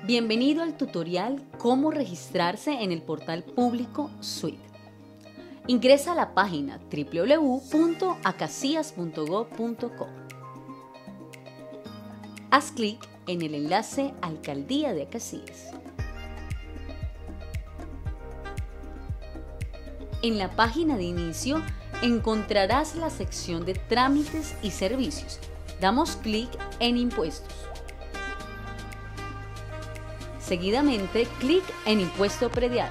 Bienvenido al tutorial Cómo registrarse en el portal público SWIT. Ingresa a la página www.acacias.gov.co. Haz clic en el enlace Alcaldía de Acacías. En la página de inicio encontrarás la sección de Trámites y Servicios. Damos clic en Impuestos. Seguidamente, clic en Impuesto Predial.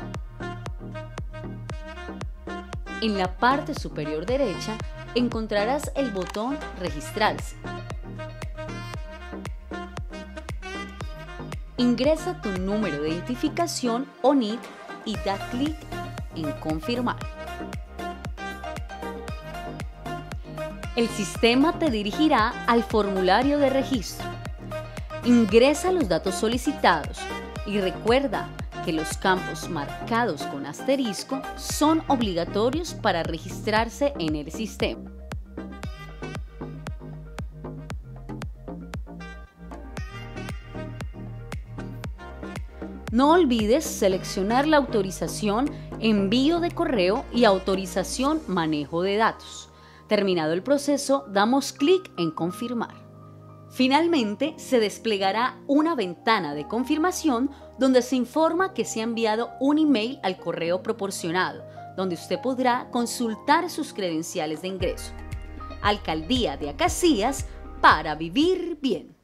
En la parte superior derecha encontrarás el botón Registrarse. Ingresa tu número de identificación o NIT y da clic en Confirmar. El sistema te dirigirá al formulario de registro. Ingresa los datos solicitados y recuerda que los campos marcados con asterisco son obligatorios para registrarse en el sistema. No olvides seleccionar la autorización Envío de correo y autorización Manejo de datos. Terminado el proceso, damos clic en Confirmar. Finalmente, se desplegará una ventana de confirmación donde se informa que se ha enviado un email al correo proporcionado, donde usted podrá consultar sus credenciales de ingreso. Alcaldía de Acacías, para vivir bien.